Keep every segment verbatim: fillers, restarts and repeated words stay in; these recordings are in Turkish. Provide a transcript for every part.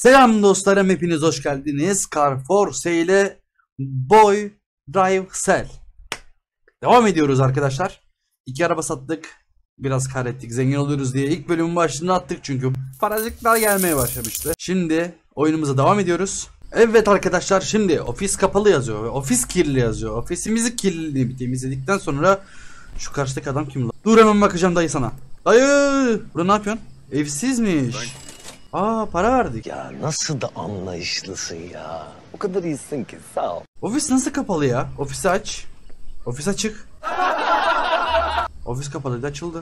Selam dostlarım, hepiniz hoş geldiniz. CarForce ile Boy Drive Sell. Devam ediyoruz arkadaşlar. İki araba sattık. Biraz kar ettik, zengin oluyoruz diye ilk bölümün başlığını attık çünkü paracıklar gelmeye başlamıştı. Şimdi oyunumuza devam ediyoruz. Evet arkadaşlar, şimdi ofis kapalı yazıyor ve ofis kirli yazıyor. Ofisimizi kirli temizledikten sonra şu karşıdaki adam kim lan? Dur hemen bakacağım dayı sana. Dayı! Burada ne yapıyorsun? Evsizmiş. Aa, para verdik. Ya nasıl da anlayışlısın ya. O kadar iyisin ki, sağ ol. Ofis nasıl kapalı ya? Ofisi aç. Ofis açık. Ofis kapalıydı, açıldı.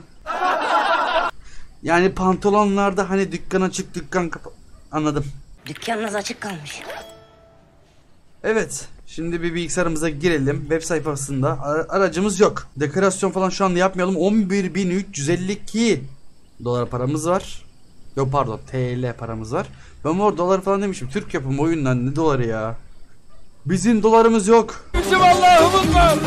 Yani pantolonlarda hani dükkan açık, dükkan kapalı. Anladım. Dükkanınız açık kalmış. Evet. Şimdi bir bilgisayarımıza girelim. Web sayfasında aracımız yok. Dekorasyon falan şu anda yapmayalım. on bir bin üç yüz elli iki dolar paramız var. Yok pardon, T L paramız var. Ben orada dolar falan demişim. Türk yapımı oyundan ne doları ya? Bizim dolarımız yok. Bizim Allah'ımız var.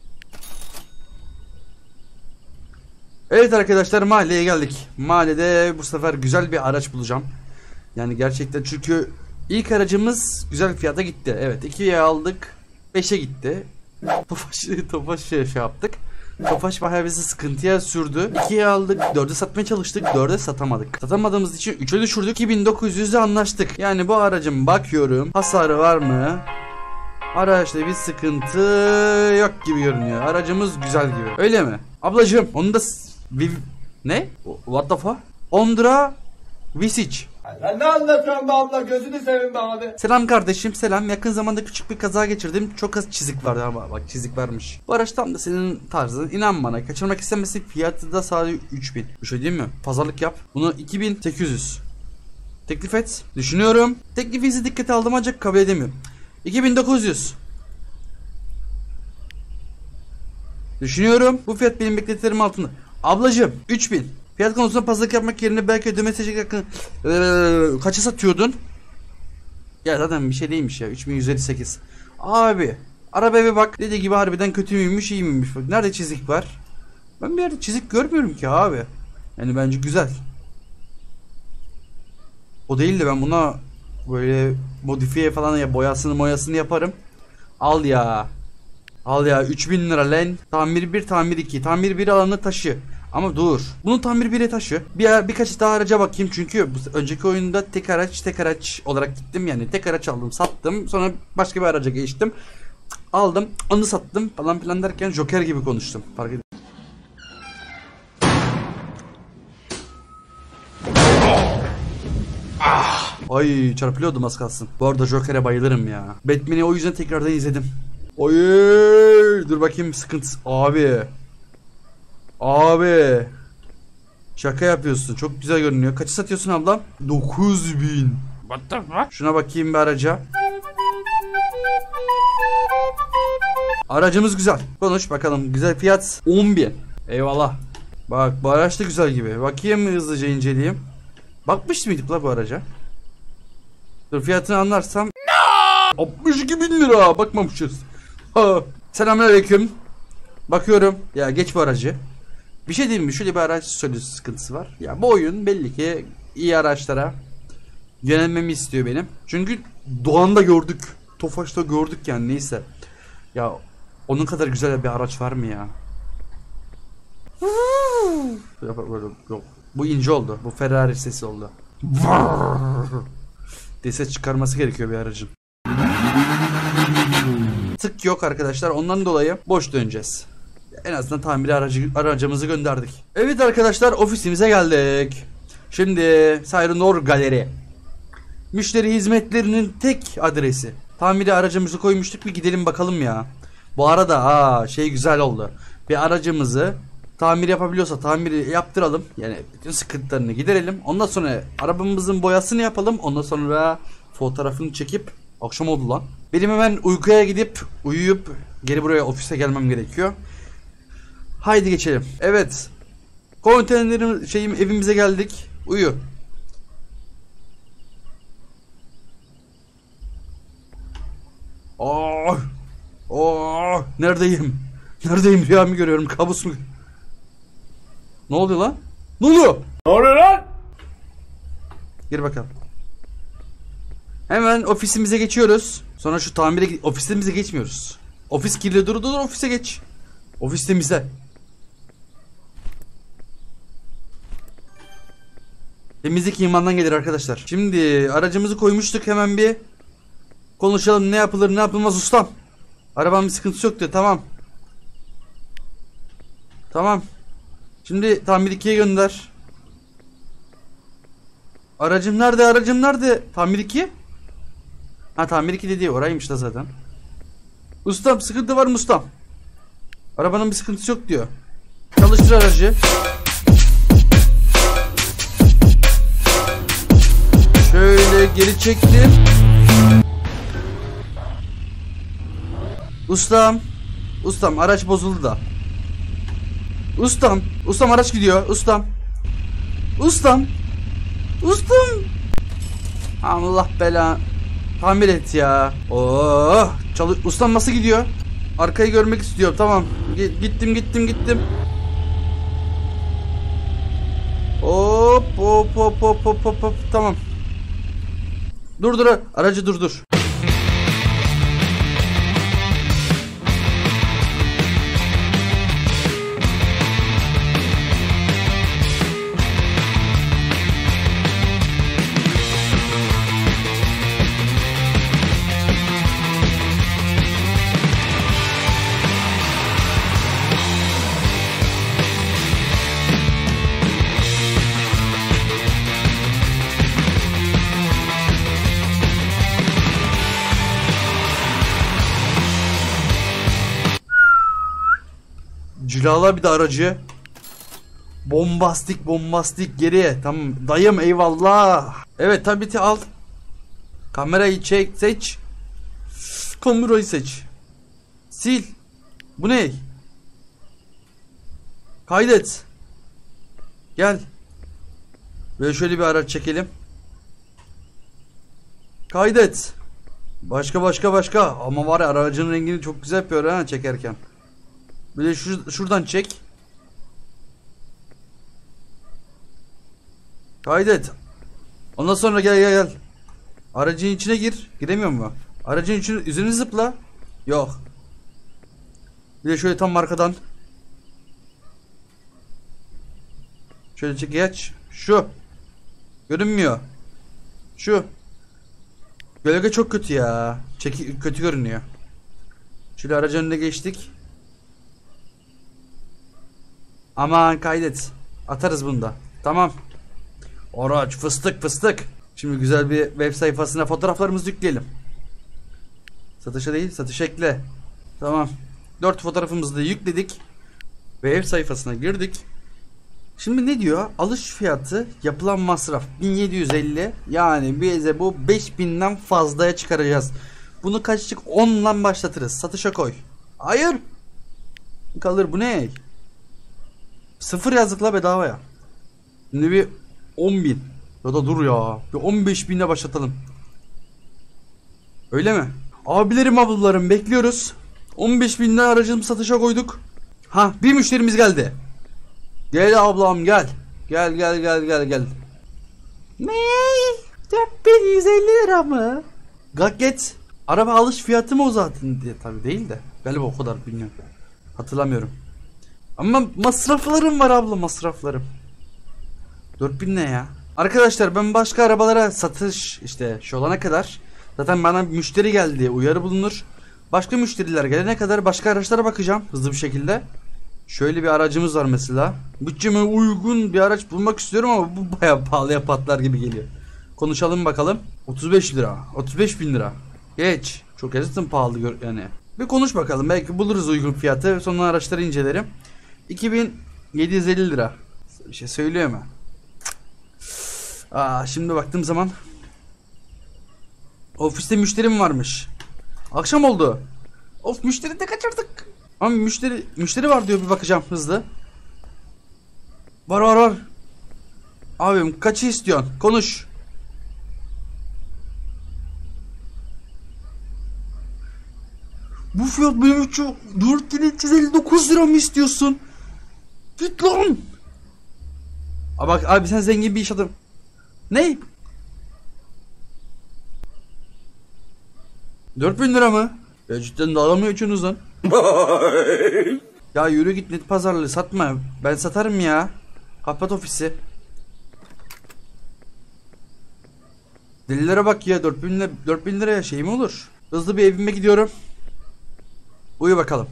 Evet arkadaşlar, mahalleye geldik. Mahallede bu sefer güzel bir araç bulacağım. Yani gerçekten, çünkü ilk aracımız güzel fiyata gitti. Evet, ikiye aldık, beşe gitti. Tofaş, Tofaş şey, şey yaptık. Tofaş bayağı bizi sıkıntıya sürdü. ikiye aldık, dörde satmaya çalıştık, dörde satamadık. Satamadığımız için üçe düşürdük. iki bin dokuz yüz'e anlaştık. Yani bu aracın bakıyorum, hasarı var mı? Araçta bir sıkıntı yok gibi görünüyor. Aracımız güzel gibi. Öyle mi? Ablacığım, onu da ne? What the fuck? Ondra Visic. Sen ne anlatıyorsun be abla, gözünü seveyim be abi. Selam kardeşim, selam. Yakın zamanda küçük bir kaza geçirdim. Çok az çizik vardı ama bak, çizik varmış. Bu araç tam da senin tarzın. İnan bana, kaçırmak istemezsin. Fiyatı da sadece üç bin. Bir şey diyeyim mi? Pazarlık yap. Bunu iki bin sekiz yüz teklif et. Düşünüyorum. Teklifinizi dikkate aldım ancak kabul edemiyorum. iki bin dokuz yüz. Düşünüyorum. Bu fiyat benim beklentilerim altında. Ablacığım, üç bin. Fiyat konusunda pazarlık yapmak yerine belki ödeme seçecek yakın. Ee, kaça satıyordun? Ya zaten bir şey değilmiş ya. üç bin yüz elli sekiz. Abi, arabaya bir bak. Dediği gibi harbiden kötü müymüş, iyi miymiş? Bak, nerede çizik var? Ben bir yerde çizik görmüyorum ki abi. Yani bence güzel. O değil de ben buna böyle modifiye falan ya, boyasını moyasını yaparım. Al ya. Al ya, üç bin lira lan. Tamir bir, tamir iki. Tamir bir alanı taşı. Ama dur. Bunu tamir bire taşı. Bir birkaç daha araca bakayım, çünkü bu önceki oyunda tek araç tek araç olarak gittim, yani tek araç aldım, sattım, sonra başka bir araca geçtim. Aldım, onu sattım falan filan derken Joker gibi konuştum. Fark edin. Ah! Ay, çarpılıyordum az kalsın. Bu arada Joker'e bayılırım ya. Batman'i o yüzden tekrardan izledim. Oy, dur bakayım sıkıntı. Abi. Abi. Şaka yapıyorsun. Çok güzel görünüyor. Kaçı satıyorsun ablam? dokuz bin. What the fuck? Şuna bakayım bir araca. Aracımız güzel. Konuş bakalım. Güzel fiyat on bin. Eyvallah. Bak, bu araç da güzel gibi. Bakayım, hızlıca inceleyeyim. Bakmış mıydık la bu araca? Dur, fiyatını anlarsam. No! altmış iki bin lira. Bakmamışız. Ha. Selamünaleyküm. Bakıyorum. Ya geç bu aracı. Bir şey diyeyim mi? Şöyle bir araç solüsü sıkıntısı var. Ya bu oyun belli ki iyi araçlara yönelmemi istiyor benim. Çünkü Doğan'da gördük. Tofaş'ta gördük yani, neyse. Ya onun kadar güzel bir araç var mı ya? Yok. Bu ince oldu. Bu Ferrari sesi oldu. diye ses çıkarması gerekiyor bir aracın. Tık yok arkadaşlar. Ondan dolayı boş döneceğiz. En azından tamiri aracı, aracımızı gönderdik. Evet arkadaşlar, ofisimize geldik. Şimdi Sayronor Galeri. Müşteri hizmetlerinin tek adresi. Tamiri aracımızı koymuştuk, bir gidelim bakalım ya. Bu arada ha şey güzel oldu. Bir aracımızı tamir yapabiliyorsa tamiri yaptıralım. Yani bütün sıkıntılarını giderelim. Ondan sonra arabamızın boyasını yapalım. Ondan sonra fotoğrafını çekip, akşam oldu lan. Benim hemen uykuya gidip uyuyup geri buraya ofise gelmem gerekiyor. Haydi geçelim. Evet. Konteynerim şeyim evimize geldik. Uyu. Oh. Oh. Neredeyim? Neredeyim? Rüya mı görüyorum? Kabus mu? Ne oluyor lan? Ne oluyor? Ne oluyor lan? Gir bakalım. Hemen ofisimize geçiyoruz. Sonra şu tamire ofisimize geçmiyoruz. Ofis kirli, dur dur ofise geç. Ofis temizle. Temizlik imandan gelir arkadaşlar. Şimdi aracımızı koymuştuk, hemen bir konuşalım, ne yapılır ne yapılmaz ustam. Arabanın bir sıkıntısı yoktu, tamam. Tamam. Şimdi tamir ikiye gönder. Aracım nerede, aracım nerede? Tamir iki? Ha, tamir iki dediği oraymış da zaten. Ustam sıkıntı var mı ustam? Arabanın bir sıkıntısı yok diyor. Çalıştır aracı. Şöyle geri çektim. Ustam. Ustam araç bozuldu da. Ustam. Ustam araç gidiyor. Ustam. Ustam. Ustam. Allah bela. Tamir et ya. Oh. Çalış. Ustam nasıl gidiyor? Arkayı görmek istiyorum. Tamam. G gittim gittim gittim. Hop hop hop hop hop hop hop. Tamam. Dur dur. Aracı durdur. Cilala bir de aracı. Bombastik bombastik geriye. Tamam dayım, eyvallah. Evet tableti al. Kamerayı çek, seç. Kamerayı seç. Sil. Bu ne? Kaydet. Gel. Böyle şöyle bir araç çekelim. Kaydet. Başka başka başka. Ama var ya, aracın rengini çok güzel yapıyor ha çekerken. Böyle şur şuradan çek. Kaydet. Ondan sonra gel gel gel. Aracın içine gir. Giremiyor mu? Aracın içine üzerine zıpla. Yok. Bir de şöyle tam arkadan. Şöyle çek, geç. Şu. Görünmüyor. Şu. Gölge çok kötü ya. Çeki kötü görünüyor. Şöyle aracın önüne geçtik. Aman kaydet. Atarız bunda. Tamam. Araç fıstık fıstık. Şimdi güzel bir web sayfasına fotoğraflarımızı yükleyelim. Satışa değil, satışa ekle. Tamam. dört fotoğrafımızı da yükledik. Web sayfasına girdik. Şimdi ne diyor? Alış fiyatı, yapılan masraf bin yedi yüz elli. Yani bize bu beş binden fazlaya çıkaracağız. Bunu kaçlık onla başlatırız. Satışa koy. Hayır. Kalır, bu ne? Sıfır yazdıkla bedava ya. Şimdi bir on bin. Ya da dur ya. Bir on beş binle başlatalım. Öyle mi? Abilerim ablalarım bekliyoruz. on beş binden aracımızı satışa koyduk. Ha, bir müşterimiz geldi. Gel ablam gel. Gel gel gel gel gel. Ne? dört bin yüz elli lira mı? Gayet. Araba alış fiyatı mı o zaten diye, tabii değil de. Galiba o kadar, bilmiyorum. Hatırlamıyorum. Ama masraflarım var abla, masraflarım. dört bin ne ya? Arkadaşlar ben başka arabalara satış işte şu olana kadar zaten bana müşteri geldi, uyarı bulunur. Başka müşteriler gelene kadar başka araçlara bakacağım hızlı bir şekilde. Şöyle bir aracımız var mesela. Bütçeme uygun bir araç bulmak istiyorum ama bu bayağı pahalıya patlar gibi geliyor. Konuşalım bakalım. otuz beş lira. otuz beş bin lira. Geç. Çok gerçekten pahalı yani. Bir konuş bakalım. Belki buluruz uygun fiyatı. Sonra araçları incelerim. iki bin yedi yüz elli lira. Bir şey söylüyor mu? Aa, şimdi baktığım zaman ofiste müşterim varmış. Akşam oldu. Of, müşteri de kaçırdık. Ama müşteri müşteri var diyor, bir bakacağım hızlı. Var var var. Abim kaçı istiyorsun? Konuş. Bu fiyat benim için dört bin üç yüz elli dokuz lira mı istiyorsun? Git lan. Aa, bak abi sen zengin bir iş adam. Ne? dört bin lira mı? Ya cidden dalga mı geçiyorsunuz lan? Ya yürü git, net pazarlığı satma. Ben satarım ya. Kapat ofisi. Delilere bak ya, dört bin lira, dört bin liraya şey mi olur? Hızlı bir evime gidiyorum. Uyu bakalım.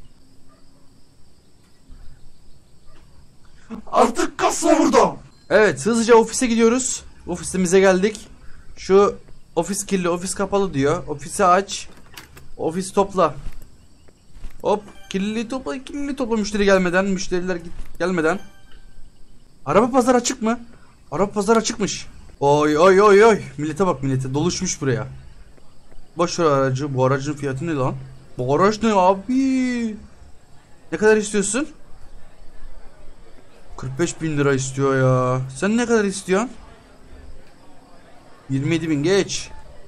Artık kasma burada. Evet, hızlıca ofise gidiyoruz. Ofisimize geldik. Şu ofis kirli, ofis kapalı diyor. Ofisi aç. Ofis topla. Hop, kirli topla, kirli topla müşteri gelmeden, müşteriler gelmeden. Araba pazar açık mı? Araba pazar açıkmış. Oy oy oy oy. Millete bak, millete doluşmuş buraya. Boş ver aracı. Bu aracın fiyatı ne lan? Bu araç ne abi? Ne kadar istiyorsun? kırk beş bin lira istiyor ya. Sen ne kadar istiyorsun? yirmi yedi bin geç.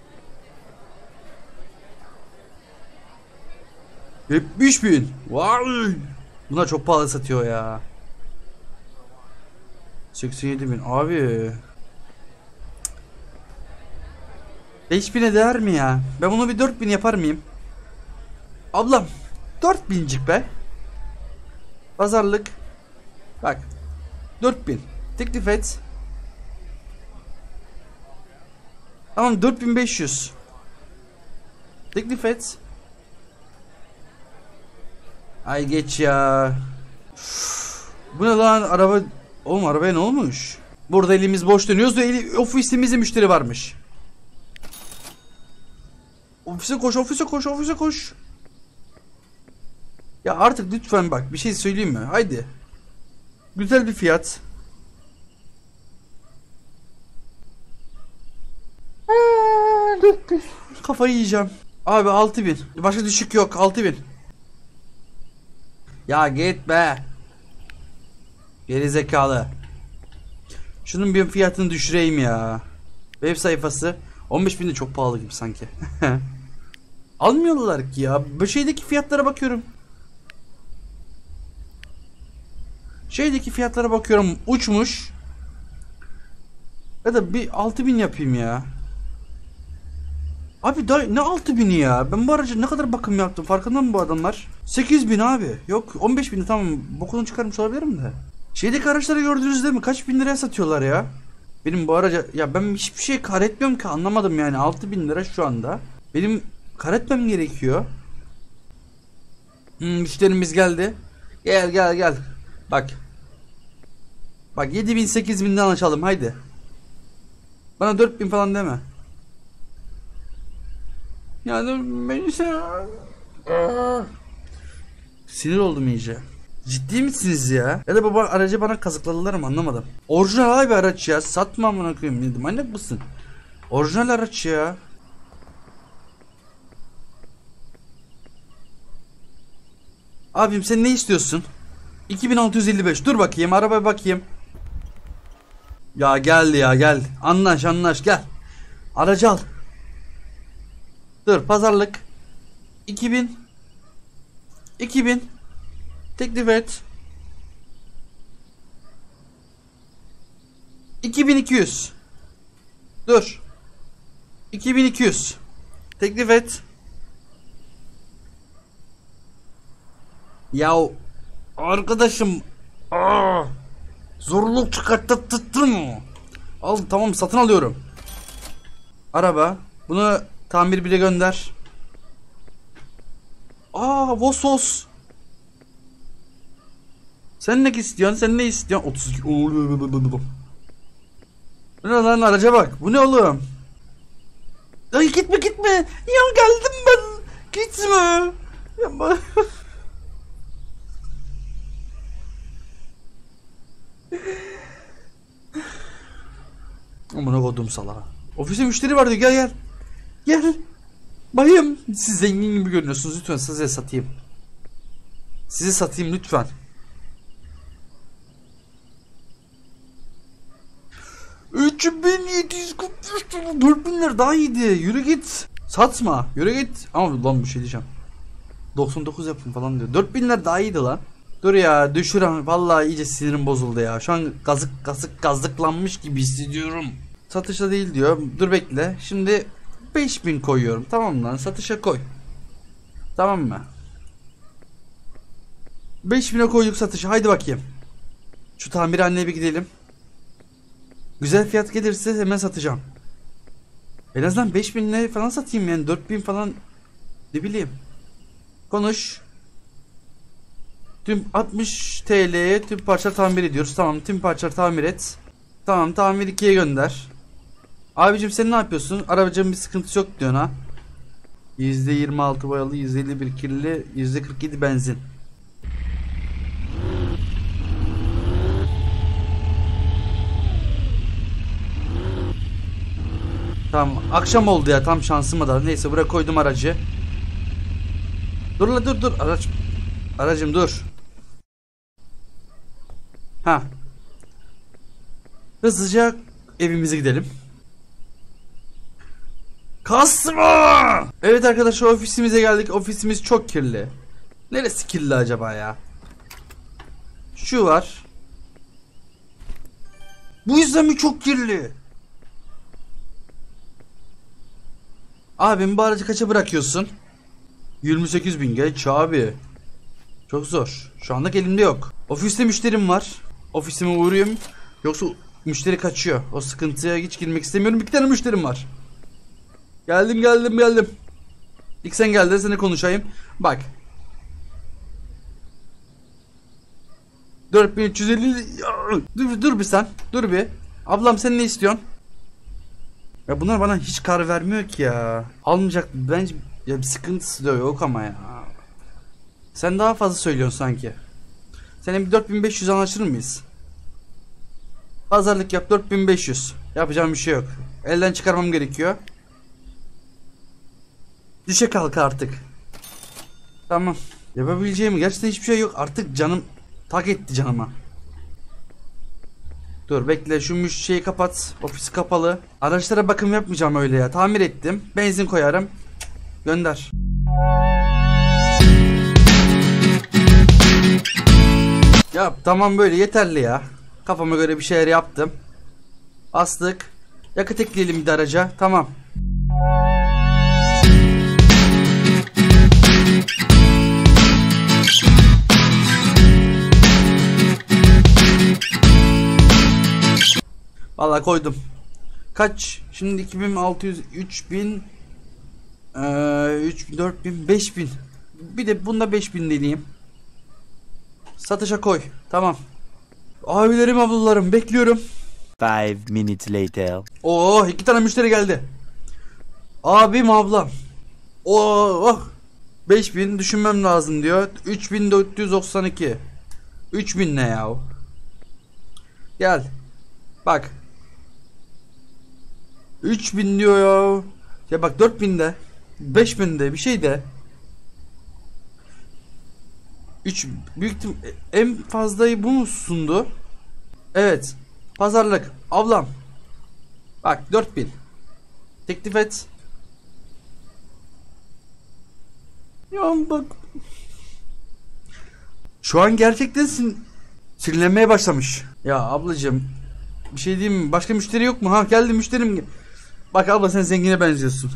yetmiş bin. Vay. Buna çok pahalı satıyor ya. seksen yedi bin abi. beş bine değer mi ya? Ben bunu bir dört bin yapar mıyım? Ablam dört bincik be. Pazarlık. Bak dört bin teklif et. Tamam, dört bin beş yüz teklif et. Ay geç ya. Uf, bu ne lan araba? Oğlum arabaya ne olmuş? Burada elimiz boş dönüyoruz ve eli, ofisimizde müşteri varmış. Ofise koş, ofise koş, ofise koş. Ya artık lütfen bak, bir şey söyleyeyim mi? Haydi. Güzel bir fiyat. Kafayı yiyeceğim. Abi altı bin. Başka düşük yok, altı bin. Ya git be. Geri zekalı. Şunun bir fiyatını düşüreyim ya. Web sayfası on beş bin de çok pahalı gibi sanki. Almıyorlar ki ya. Bu şeydeki fiyatlara bakıyorum. Şeydeki fiyatlara bakıyorum, uçmuş. Ya da bir altı bin yapayım ya. Abi da ne altı bini ya? Ben bu araca ne kadar bakım yaptım, farkında mı bu adamlar? sekiz bin abi. Yok on beş bin, tamam bokunu çıkarmış olabilirim de. Şeydeki araçları gördünüz değil mi? Kaç bin liraya satıyorlar ya? Benim bu araca, ya ben hiçbir şey kar etmiyorum ki, anlamadım yani. Altı bin lira şu anda. Benim kar etmem gerekiyor. Hmm, müşterimiz geldi. Gel gel gel. Bak. Bak yedi bin sekiz binden açalım haydi. Bana dört bin falan deme. Yani ben işte... Sinir oldum iyice. Ciddi misiniz ya? Ya da baba aracı bana kazıkladılar mı, anlamadım. Orijinal bir araç ya. Satma amına koyayım dedim. Manyak mısın? Orijinal araç ya. Abim sen ne istiyorsun? iki bin altı yüz elli beş. Dur bakayım, arabaya bakayım. Ya gel ya gel. Anlaş anlaş gel. Aracı al. Dur pazarlık. iki bin. iki bin. Teklif et. iki bin iki yüz. Dur. iki bin iki yüz. Teklif et. Yahu arkadaşım, aa, zorluk çıkarttın mı? Al tamam, satın alıyorum. Araba. Bunu tamir bile gönder. Aa Vosos. Sen ne istiyorsun? Sen ne istiyorsun? otuz iki. Bu ne lan, araca bak. Bu ne oğlum? Ay gitme gitme. Ya geldim ben. Gitme. Ya amına kodum salağa. Ofiste müşteri var diyor, gel gel. Gel. Bayım. Siz zengin gibi görünüyorsunuz, lütfen size satayım. Size satayım lütfen. üç bin yedi yüz kırk beş lira, dört bin lira daha iyiydi. Yürü git. Satma. Yürü git. Ama lan bir şey diyeceğim. doksan dokuz yapın falan diyor. dört bin lira daha iyiydi lan. Dur ya düşür ama vallahi iyice sinirim bozuldu ya. Şu an gazık gazık gazıklanmış gibi hissediyorum. Satışta değil diyor. Dur bekle. Şimdi beş bin koyuyorum. Tamam lan, satışa koy. Tamam mı? beş bine koyduk satışa. Haydi bakayım. Şu tamirhaneye bir gidelim. Güzel fiyat gelirse hemen satacağım. En azından beş binle falan satayım yani, dört bin falan, ne bileyim. Konuş. Tüm altmış T L'ye tüm parça tamir ediyoruz. Tamam, tüm parça tamir et. Tamam, tamir ikiye gönder. Abicim sen ne yapıyorsun? Arabacığım bir sıkıntısı yok diyorsun ha. yüzde yirmi altı boyalı, yüzde elli bir kirli, yüzde kırk yedi benzin. Tamam, akşam oldu ya, tam şansıma da. Neyse, buraya koydum aracı. Dur la, dur dur araç. Aracım dur. Ha. Hızlıca evimize gidelim. Kasma! Evet arkadaşlar, ofisimize geldik. Ofisimiz çok kirli. Neresi kirli acaba ya? Şu var. Bu yüzden mi çok kirli? Abim, bu aracı kaça bırakıyorsun? yirmi sekiz bin. Geç abi. Çok zor. Şu anda elimde yok. Ofiste müşterim var. Ofisime uğrayayım. Yoksa müşteri kaçıyor. O sıkıntıya hiç girmek istemiyorum. İki tane müşterim var. Geldim geldim geldim. İlk sen gel de seni konuşayım. Bak. dört bin üç yüz elli. Dur, dur bir sen. Dur bir. Ablam, sen ne istiyorsun? Ya bunlar bana hiç kar vermiyor ki ya. Almayacak bence, ya bir sıkıntısı da yok ama ya. Sen daha fazla söylüyorsun sanki. Senin bir dört bin beş yüz anlaşır mıyız? Pazarlık yap, dört bin beş yüz. Yapacağım bir şey yok. Elden çıkarmam gerekiyor. Düşe kalk artık. Tamam. Yapabileceğim gerçekten hiçbir şey yok. Artık canım tak etti canıma. Dur bekle, şu şeyi kapat. Ofisi kapalı. Araçlara bakım yapmayacağım öyle ya. Tamir ettim. Benzin koyarım. Gönder. Ya tamam, böyle yeterli ya. Kafama göre bir şeyler yaptım. Astık. Yakıt ekleyelim bir de araca. Tamam. Vallahi koydum. Kaç? Şimdi iki bin altı yüz, üç bin, ee, üç bin, dört bin, beş bin. Bir de bunda beş bin deneyeyim. Satışa koy. Tamam. Abilerim, ablalarım, bekliyorum. Five minutes later. Oo, iki tane müşteri geldi. Abim, ablam. Oo, beş bin düşünmem lazım diyor. üç bin dört yüz doksan iki. üç bin ne ya? Gel. Bak. üç bin diyor ya. Ya bak, dört bin de. beş bin de bir şey de. üç büyük en fazlayı bu mu sundu? Evet. Pazarlık. Ablam. Bak, dört bin. Teklif et. Ya bak. Şu an gerçekten sin sinirlenmeye başlamış. Ya ablacığım, bir şey diyeyim mi? Başka müşteri yok mu? Ha, geldi müşterim. Bak abla, sen zengine benziyorsun.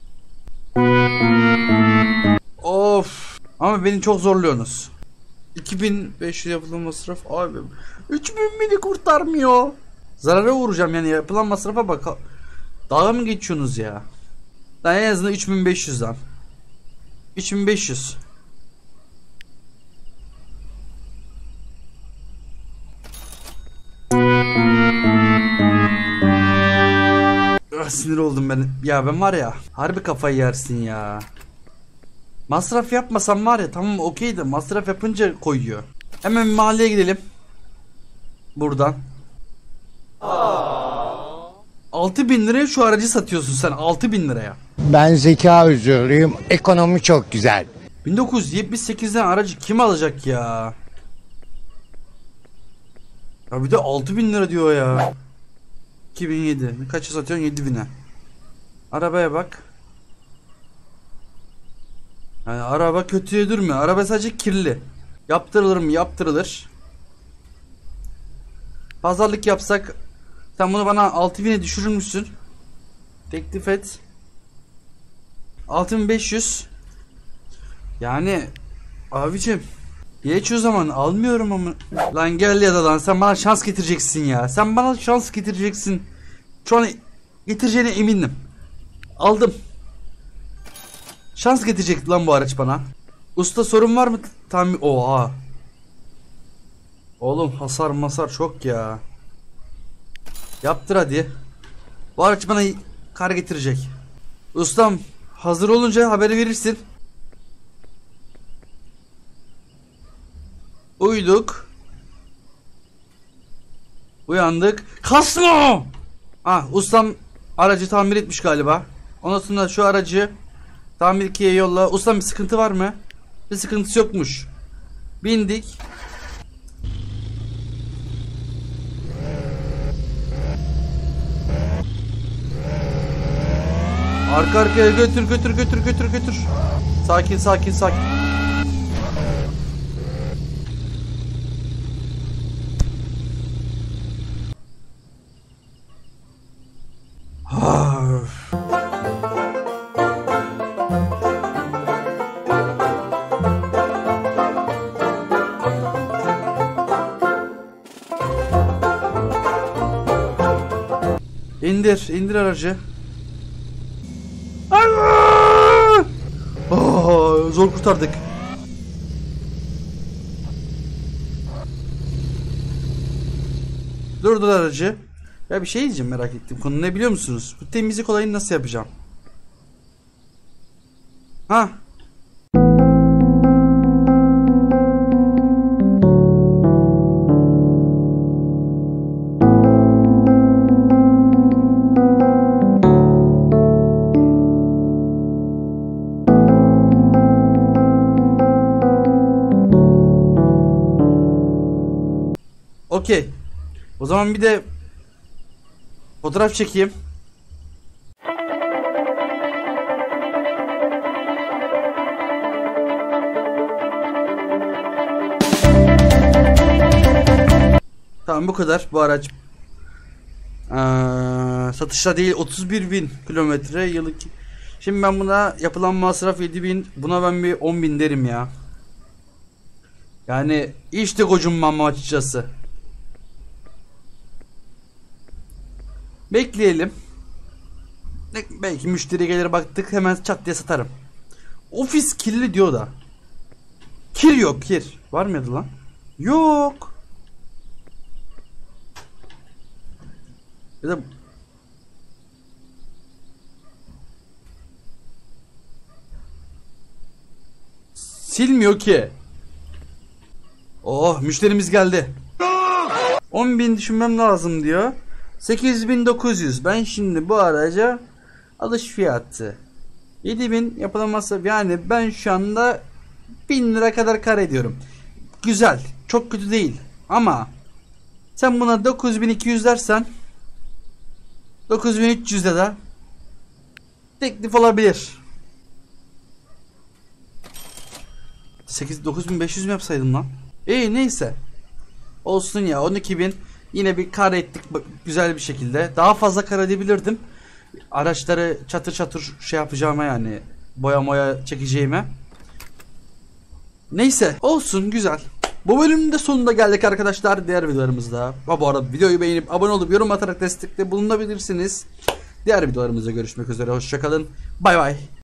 Of. Ama beni çok zorluyorsunuz. iki bin beş yüz yapılan masraf abi. üç bin beni kurtarmıyor. Zarara uğrayacağım yani, yapılan masrafa bak. Dalga mı geçiyorsunuz ya? Daha en azından üç bin beş yüz lan. üç bin beş yüz. Ah, sinir oldum ben. Ya ben var ya, harbi kafayı yersin ya. Masraf yapmasam var ya, tamam okey de masraf yapınca koyuyor. Hemen bir mahalleye gidelim. Buradan. altı bin liraya şu aracı satıyorsun sen, altı bin liraya. Ben zeka özürlüyüm. Ekonomi çok güzel. bin dokuz yüz yetmiş sekizden aracı kim alacak ya? Ya bir de altı bin lira diyor ya. iki bin yedi. Kaça satıyorsun? yedi bine. Arabaya bak. Yani araba kötüye durmuyor. Araba sadece kirli. Yaptırılır mı? Yaptırılır. Pazarlık yapsak, sen bunu bana altı bine düşürür müsün? Teklif et. altı bin beş yüz. Yani abicim geç o zaman, almıyorum ama. Lan gel ya da lan, sen bana şans getireceksin ya. Sen bana şans getireceksin. Şu an getireceğine emindim. Aldım. Şans getirecek lan bu araç bana. Usta sorun var mı? Tam oha. Oğlum hasar masar çok ya. Yaptır hadi. Bu araç bana kar getirecek. Ustam hazır olunca haberi verirsin. Uyuduk. Uyandık. Kasma! Ah, ustam aracı tamir etmiş galiba. Ondan sonra şu aracı tamir ikiye yolla. Ustam bir sıkıntı var mı? Bir sıkıntısı yokmuş. Bindik. Arka arkaya götür götür götür götür götür. Sakin sakin sakin. İndir, indir aracı. Oh, zor kurtardık. Durdur aracı. Ya bir şey diyeceğim, merak ettim. Konu ne biliyor musunuz? Bu temizlik olayını nasıl yapacağım? Ha? Okey. O zaman bir de fotoğraf çekeyim. Tamam, bu kadar. Bu araç ee, satışta değil, otuz bir bin kilometre yıllık. Şimdi ben buna yapılan masraf yedi bin, buna ben bir on bin derim ya. Yani işte gocunmam açıkçası. Bekleyelim. Belki müşteri gelir, baktık hemen çat diye satarım. Ofis kirli diyor da. Kir yok, kir. Var mıydı lan? Yok. Ya da silmiyor ki. Oh, müşterimiz geldi. on bin düşünmem lazım diyor. sekiz bin dokuz yüz. Ben şimdi bu araca alış fiyatı yedi bin yapılamazsa, yani ben şu anda bin lira kadar kar ediyorum. Güzel, çok kötü değil ama sen buna dokuz bin iki yüz dersen dokuz bin üç yüzde de teklif olabilir. sekiz dokuz bin beş yüz mi yapsaydım lan? İyi, neyse. Olsun ya, on iki bin yine bir kar ettik güzel bir şekilde. Daha fazla kar edebilirdim. Araçları çatır çatır şey yapacağıma, yani boya moya çekeceğime. Neyse, olsun, güzel. Bu bölümün de sonuna geldik arkadaşlar. Diğer videolarımızda. Bu arada videoyu beğenip abone olup yorum atarak destekte bulunabilirsiniz. Diğer videolarımızda görüşmek üzere. Hoşçakalın. Bay bay.